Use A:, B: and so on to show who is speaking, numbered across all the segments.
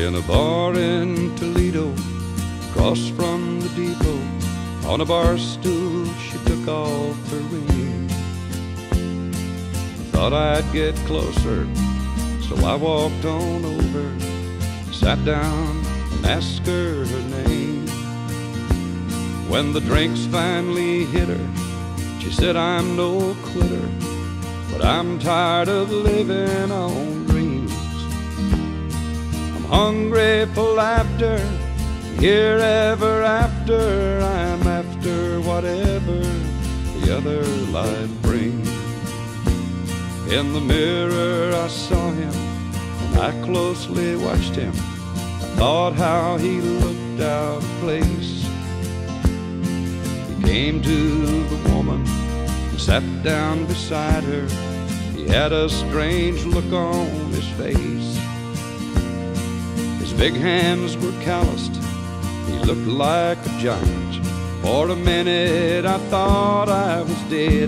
A: in a bar in Toledo, across from the depot. On a bar stool she took off her ring. I thought I'd get closer, so I walked on over, sat down and asked her her name. When the drinks finally hit her, she said, I'm no quitter, but I'm tired of living on dreams. I'm hungry for laughter, here ever after. I'm after whatever the other life brings. In the mirror I saw him, and I closely watched him. I thought how he looked out of place. He came to the woman and sat down beside her. He had a strange look on his face. His big hands were calloused, he looked like a giant. For a minute I thought I was dead.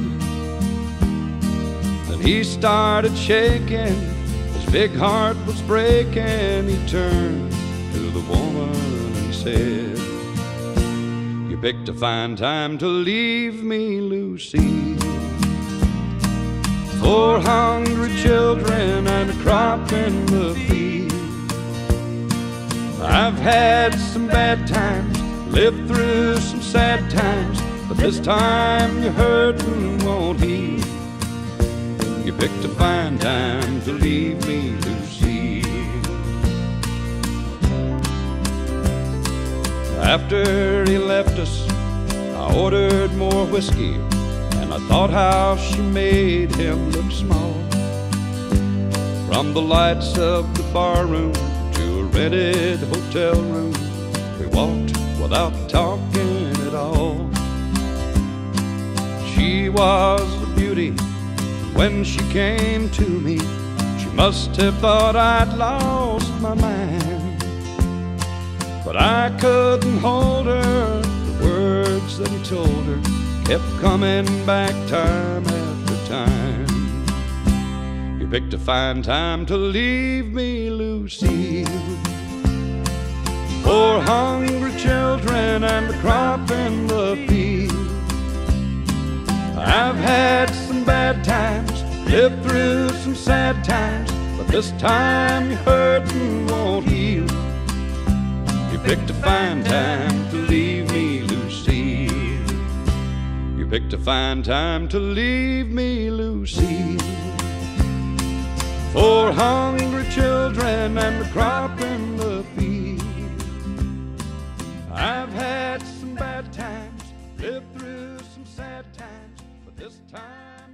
A: Then he started shaking, his big heart was breaking. He turned to the woman and said, you picked a fine time to leave me, Lucille. 4 hungry children and a crop in the field. I've had some bad times, lived through some sad times, but this time your hurting won't heal. You picked a fine time to leave me, Lucille. After he left us, I ordered more whiskey, and I thought how she made him look small. From the lights of the barroom to a rented hotel room, we walked without talking at all. She was a beauty when she came to me. She must have thought I'd lost my mind, but I couldn't hold her. The words that he told her kept coming back time after time. You picked a fine time to leave me, Lucille. 4 hungry children and a crop in the field. I've had some bad times, lived through some sad times, but this time your hurting won't heal. You picked a fine time to leave me, Lucille. You picked a fine time to leave me, Lucille. 4 hungry children and a crop in the field. I've had some bad times, lived through some sad times, but this time